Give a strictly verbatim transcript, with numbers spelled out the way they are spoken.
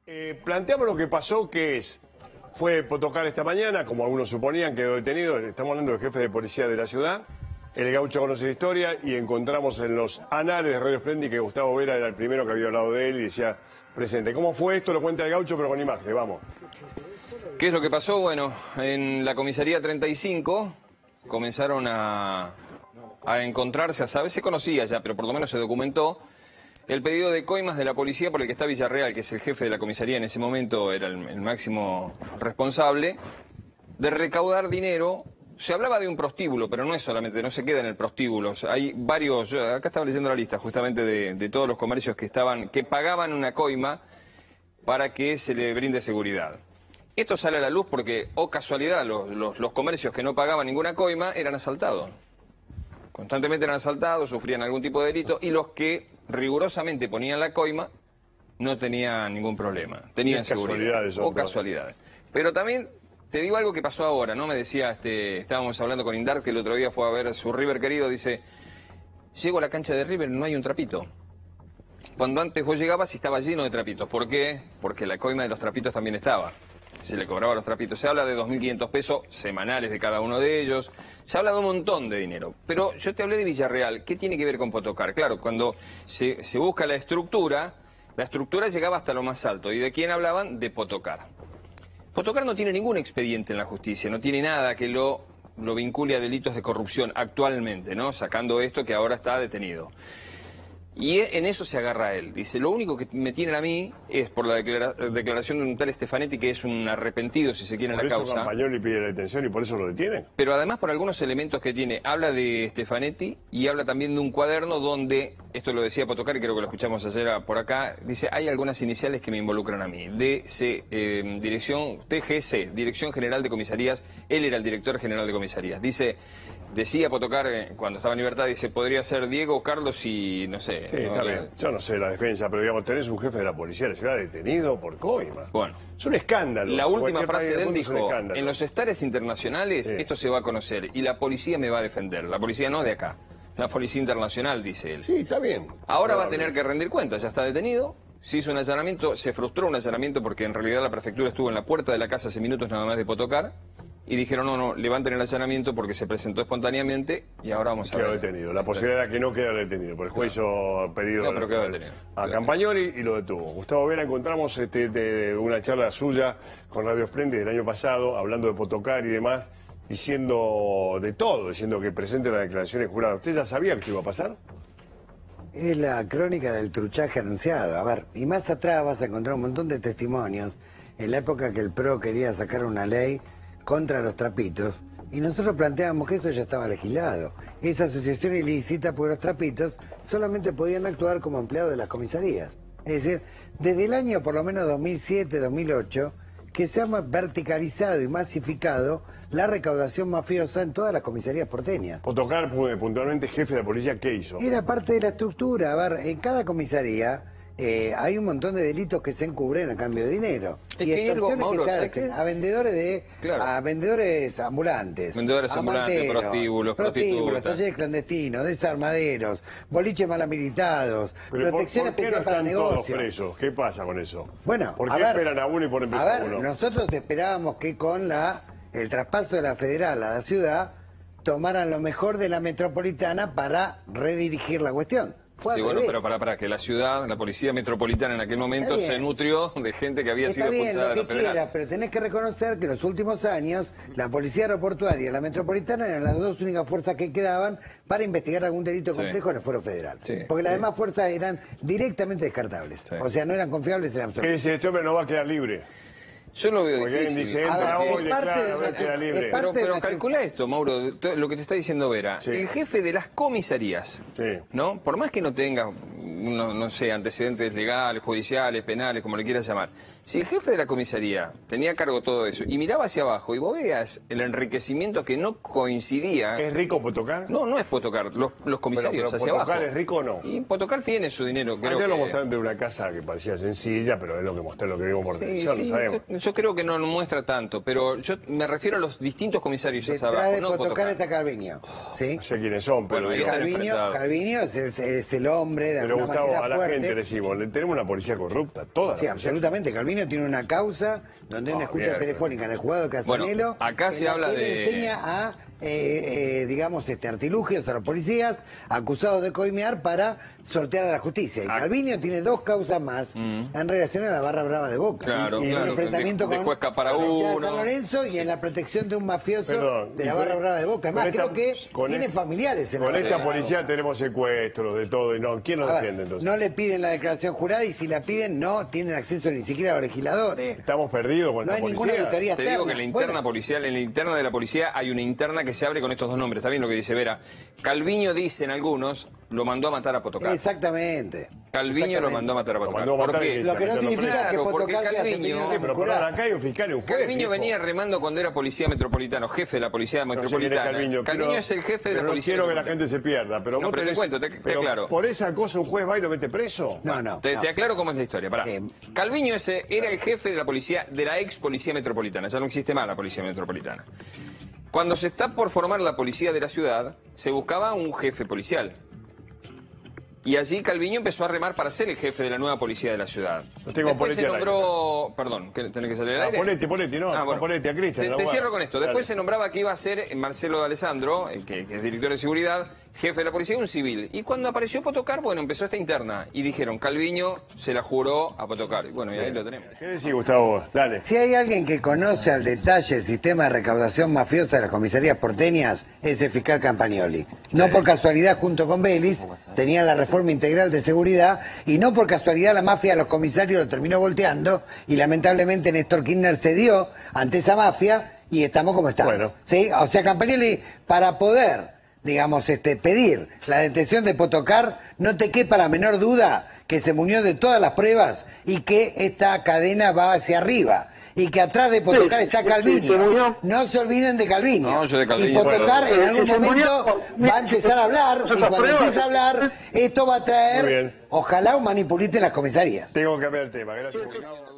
Eh, planteamos lo que pasó, que es, fue Potocar esta mañana, como algunos suponían, quedó detenido. Estamos hablando del jefe de policía de la ciudad. El gaucho conoce la historia y encontramos en los anales de Radio Splendid que Gustavo Vera era el primero que había hablado de él y decía presente. ¿Cómo fue esto? Lo cuenta el gaucho, pero con imagen. Vamos. ¿Qué es lo que pasó? Bueno, en la comisaría treinta y cinco comenzaron a, a encontrarse, a saber, se conocía ya, pero por lo menos se documentó el pedido de coimas de la policía por el que está Villarreal, que es el jefe de la comisaría en ese momento, era el, el máximo responsable, de recaudar dinero. Se hablaba de un prostíbulo, pero no es solamente, no se queda en el prostíbulo. O sea, hay varios, acá estaba leyendo la lista justamente de, de todos los comercios que estaban, que pagaban una coima para que se le brinde seguridad. Esto sale a la luz porque, oh casualidad, los, los, los comercios que no pagaban ninguna coima eran asaltados. Constantemente eran asaltados, sufrían algún tipo de delito, y los que rigurosamente ponían la coima no tenían ningún problema, tenían seguridad. O casualidades. Pero también te digo algo que pasó ahora, ¿no? Me decía, este, estábamos hablando con Indart, que el otro día fue a ver su River querido, dice, llego a la cancha de River, no hay un trapito. Cuando antes vos llegabas y estaba lleno de trapitos. ¿Por qué? Porque la coima de los trapitos también estaba. Se le cobraba los trapitos. Se habla de dos mil quinientos pesos semanales de cada uno de ellos. Se habla de un montón de dinero. Pero yo te hablé de Villarreal. ¿Qué tiene que ver con Potocar? Claro, cuando se, se busca la estructura, la estructura llegaba hasta lo más alto. ¿Y de quién hablaban? De Potocar. Potocar no tiene ningún expediente en la justicia. No tiene nada que lo, lo vincule a delitos de corrupción actualmente, ¿no? Sacando esto que ahora está detenido. Y en eso se agarra él. Dice, lo único que me tienen a mí es por la declara declaración de un tal Stefanetti, que es un arrepentido, si se quiere, en la causa. Por eso Campagnoli le pide la detención y por eso lo detienen. Pero además por algunos elementos que tiene. Habla de Stefanetti y habla también de un cuaderno donde, esto lo decía Potocar y creo que lo escuchamos ayer por acá, dice, hay algunas iniciales que me involucran a mí. D C, eh, dirección, T G C, Dirección General de Comisarías. Él era el director general de comisarías. Dice... Decía Potocar, eh, cuando estaba en libertad, dice, podría ser Diego, Carlos y no sé. Sí, ¿no? está bien. Yo no sé la defensa, pero digamos, tenés un jefe de la policía de la ciudad detenido por coima. Bueno. Es un escándalo. La última frase de él dijo, en los estares internacionales sí. esto se va a conocer y la policía me va a defender. La policía no de acá, la policía internacional, dice él. Sí, está bien. Ahora va a tener que rendir cuentas, ya está detenido. Se hizo un allanamiento, se frustró un allanamiento porque en realidad la prefectura estuvo en la puerta de la casa hace minutos nada más de Potocar. Y dijeron, no, no, levanten el allanamiento porque se presentó espontáneamente y ahora vamos a ver. Quedó detenido. La posibilidad era que no quedara detenido, porque el juez hizo pedido no, pero quedó detenido. a Campagnoli y lo detuvo. Gustavo Vera, encontramos este, de una charla suya con Radio Splendid del año pasado, hablando de Potocar y demás, diciendo de todo, diciendo que presente las declaraciones juradas. ¿Usted ya sabía que esto iba a pasar? Es la crónica del truchaje anunciado. A ver, y más atrás vas a encontrar un montón de testimonios en la época que el P R O quería sacar una ley contra los trapitos, y nosotros planteábamos que eso ya estaba legislado. Esa asociación ilícita, porque los trapitos solamente podían actuar como empleados de las comisarías. Es decir, desde el año por lo menos dos mil siete, dos mil ocho, que se ha verticalizado y masificado la recaudación mafiosa en todas las comisarías porteñas. Potocar, puntualmente jefe de la policía, ¿qué hizo? Era parte de la estructura. A ver, en cada comisaría Eh, hay un montón de delitos que se encubren a cambio de dinero. Es y que algo, Mauro, que se ¿sabes hacen qué? a vendedores de Claro. a vendedores ambulantes. Vendedores a ambulantes, manteros, prostíbulos, prostíbulos, prostitutas. talleres clandestinos, desarmaderos, boliches mal habilitados, Pero protección ¿por, por qué no especial para están todos negocios. presos? ¿Qué pasa con eso? Bueno, ¿por a qué ver, esperan a uno y por empezar a ver, uno? nosotros esperábamos que con la el traspaso de la federal a la ciudad tomaran lo mejor de la metropolitana para redirigir la cuestión. Fue Sí, al bueno, revés. pero para, para que la ciudad, la policía metropolitana en aquel momento Está bien. se nutrió de gente que había Está sido bien, expulsada lo de que la federal. quieras, pero tenés que reconocer que en los últimos años la policía aeroportuaria y la metropolitana eran las dos únicas fuerzas que quedaban para investigar algún delito Sí. complejo en el fuero federal. Sí, Porque las sí. demás fuerzas eran directamente descartables. Sí. O sea, no eran confiables en ¿Qué absoluto. dice este hombre? No va a quedar libre. Yo lo veo Porque alguien difícil. dice, entra A ver, hoy, es declara, parte de no va a esa- quedar es libre. parte- Pero, de pero la- calcula esto, Mauro, todo lo que te está diciendo Vera. Sí. El jefe de las comisarías, Sí. ¿no? Por más que no tenga, no, no sé, antecedentes legales, judiciales, penales, como le quieras llamar, si el jefe de la comisaría tenía a cargo todo eso y miraba hacia abajo y vos veas el enriquecimiento que no coincidía... ¿Es rico Potocar? No, no es Potocar, los, los comisarios Pero- pero hacia ¿Potocar abajo. es rico o no? Y Potocar tiene su dinero, creo Ayer lo que... mostraron de una casa que parecía sencilla, pero es lo que mostré, lo que vimos por Sí, televisión, sí, lo sabemos. yo, yo creo que no muestra tanto, pero yo me refiero a los distintos comisarios hacia Detrás abajo, de no Potocar Potocar. está Calviño. ¿Sí? No sé quiénes son, pero Bueno, ahí digo, están Calviño, enfrentados. Calviño es, es- es el hombre de pero alguna Gustavo, manera a la fuerte. gente le decimos, le tenemos una policía corrupta, toda Sí, la policía. absolutamente. Calviño Calviño tiene una causa donde hay una Ah, escucha bien. telefónica en el juzgado de Casanelo. Bueno, acá en se la habla que le de- enseña a, eh, eh, digamos, este artilugios a los policías acusados de coimear para sortear a la justicia. Y Ah. Calviño tiene dos causas más en relación a la barra brava de Boca. Claro, y en claro, un enfrentamiento dejó con escapar a la hinchada de uno. San Lorenzo y en la protección de un mafioso Perdón, de y la con- barra brava de Boca. con Además, esta- creo que con tiene e- familiares en la Con barra esta brava de policía Boca. tenemos secuestros, de todo, y no, ¿quién nos A ver, defiende entonces? no le piden la declaración jurada y si la piden no tienen acceso ni siquiera a los legisladores. Estamos perdidos con No esta hay ninguna policía. auditoría Te externa. digo que en la interna Bueno, policial, en la interna de la policía hay una interna que se abre con estos dos nombres. Está bien lo que dice Vera. Calviño, dicen algunos, lo mandó a matar a Potocar. Exactamente. Calviño lo Exactamente. mandó a matar a Lo Potocar. mandó a matar ¿Por qué? y- Lo que no Claro, significa que porque Potocar sea Calviño- definido Sí, pero vinculado. perdón, acá hay un fiscal y un juez. Calviño viejo. venía remando cuando era policía metropolitano, jefe de la policía No sé quién es metropolitana. Calviño, Calviño quiero- es el jefe de pero la no policía quiero que la metropolitana. gente se pierda, pero No, vos pero te tenés- cuento, te- te pero aclaro. ¿Por esa cosa un juez va y lo mete preso? No, no. Te, no. te aclaro cómo es la historia. Pará. Eh, Calviño ese era el jefe de la policía, de la ex policía metropolitana. Ya no existe más la policía metropolitana. Cuando se está por formar la policía de la ciudad, se buscaba un jefe policial. Y allí Calviño empezó a remar para ser el jefe de la nueva policía de la ciudad. Lo tengo a Después se Poletti al nombró... Perdón, ¿que- ¿tenés que salir al Ah, aire? Poletti, Poletti, no, a Poletti, a Cristian, Te, no, te bueno. cierro con esto. Después Dale. se nombraba que iba a ser Marcelo de Alessandro, eh, que, que es director de seguridad, jefe de la policía, un civil. Y cuando apareció Potocar, bueno, empezó esta interna. Y dijeron, Calviño se la juró a Potocar. Y bueno, y ahí lo tenemos. ¿Qué decís, Gustavo? Dale. Si hay alguien que conoce al detalle el sistema de recaudación mafiosa de las comisarías porteñas, es el fiscal Campagnoli. No por casualidad, junto con Vélez, tenía la reforma integral de seguridad, y no por casualidad la mafia de los comisarios lo terminó volteando, y lamentablemente Néstor Kirchner cedió ante esa mafia, y estamos como estamos. Bueno. ¿Sí? O sea, Campagnoli, para poder, digamos, este, pedir la detención de Potocar, no te quepa la menor duda que se munió de todas las pruebas y que esta cadena va hacia arriba. Y que atrás de Potocar Sí, está sí, se Calviño. murió. No se olviden de Calviño. No, yo de Calviño, Y Potocar bueno. en algún Se murió momento por- va a empezar a hablar. Y otras cuando pruebas. empiece a hablar, esto va a Muy traer, bien. ojalá, un manipulito en las comisarías. Tengo que cambiar el tema. Gracias, Gustavo.